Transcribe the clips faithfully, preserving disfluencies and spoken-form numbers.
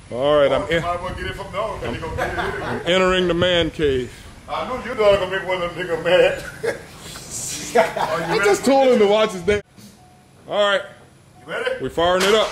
All right, I'm, Oh, in, might as well get it from now, 'cause he gonna get it anyway. I'm entering the man cave. I knew you dog gonna make one of them nigga mad. I just told him to watch his day. All right, You ready? we're firing it up.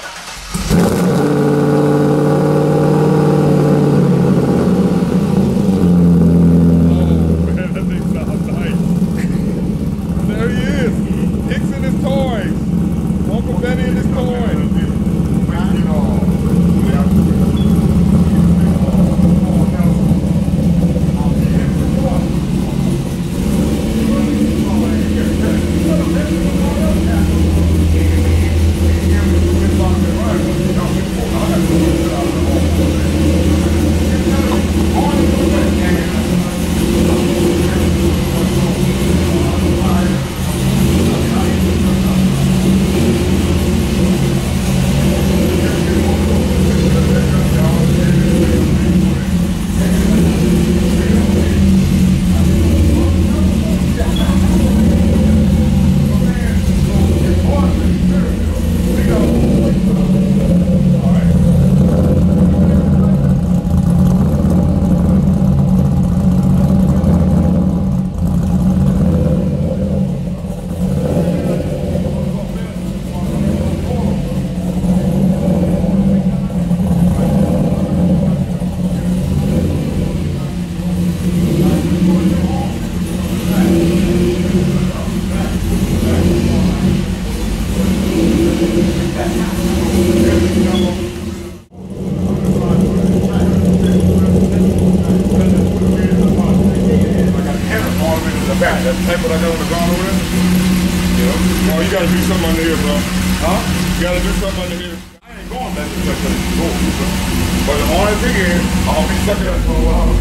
That's the type what I got on the ground over there? Yeah. Oh, you gotta do something under here, bro. Huh? You gotta do something under here. I ain't going back to the place that's cool. But the only thing is, I'll be stuck in that for a while.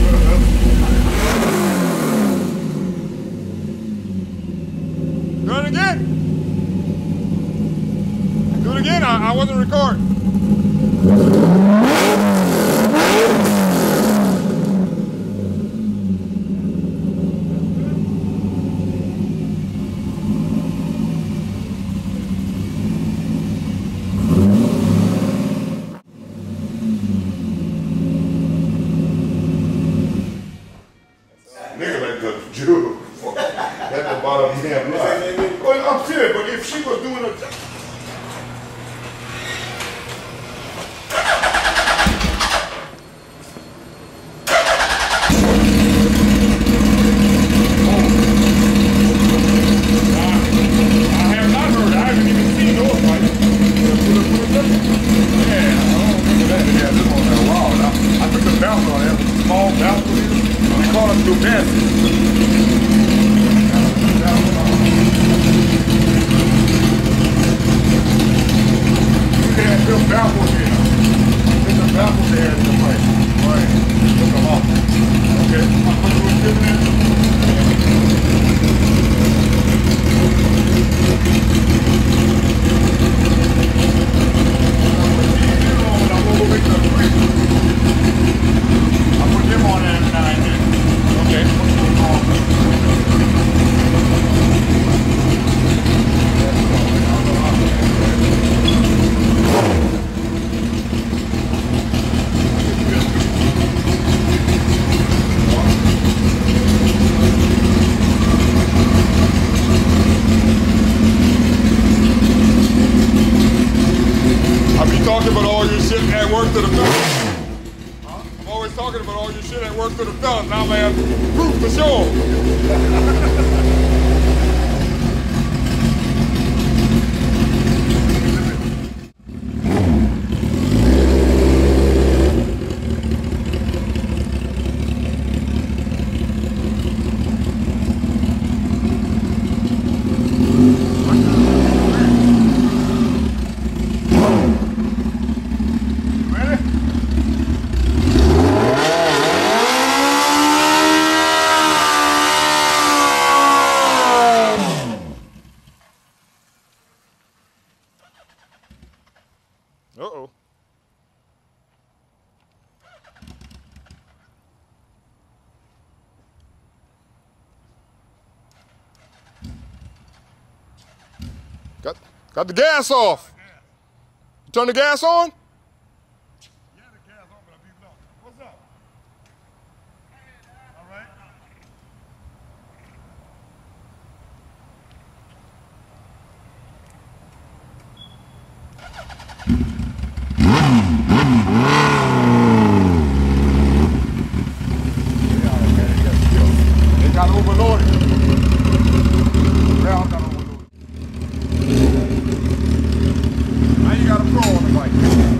Do it again. Do it again. I, I wasn't recording. Nigga like the Jew. That's the bottom of the damn line. Well, I'm serious, but if she was doing a job. To the fellas. Huh? I'm always talking about all your shit at work to the fellas. Now, man, proof for sure. Uh-oh. Got, got the gas off. You turn the gas on? Yeah, the gas They got overloaded. Valve got overloaded. Now you got a pro on the bike.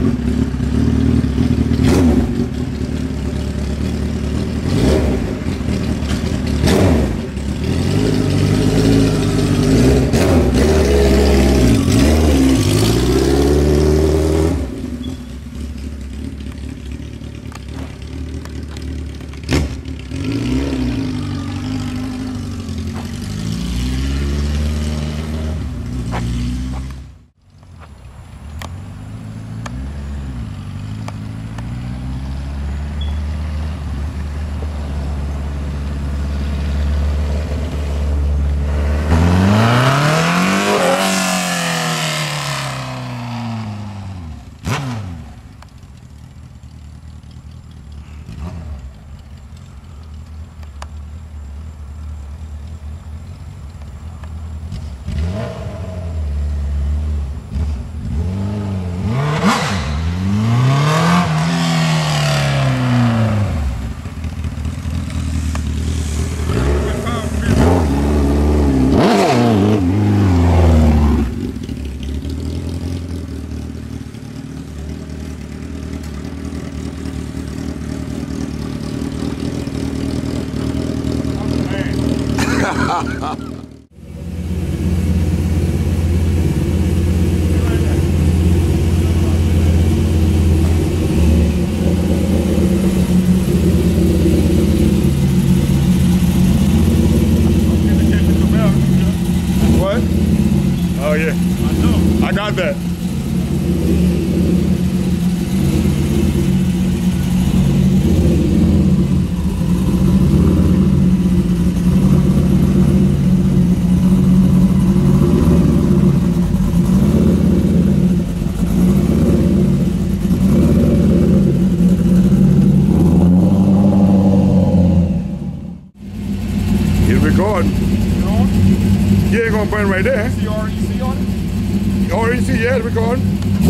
What? Oh yeah. I know. I got that. It's recording. You ain't gonna burn right there. See R E C on it? R E C, yeah, it's recording.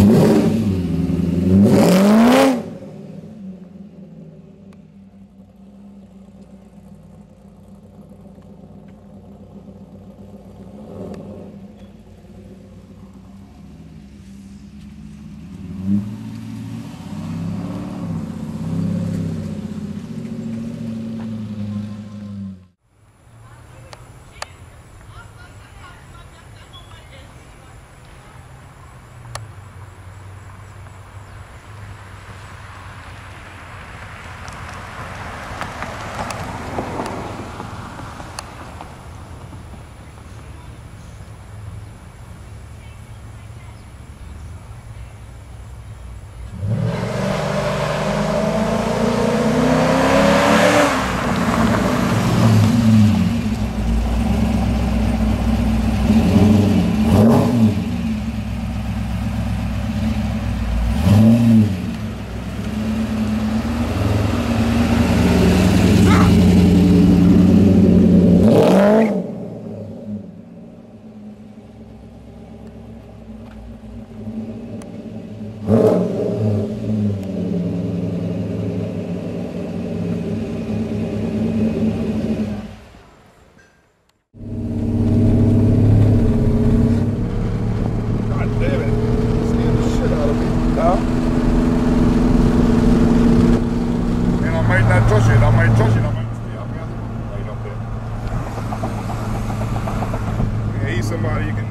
Somebody you can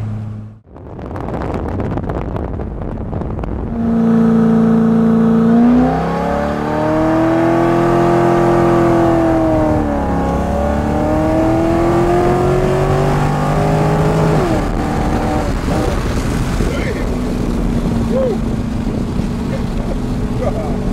Woo.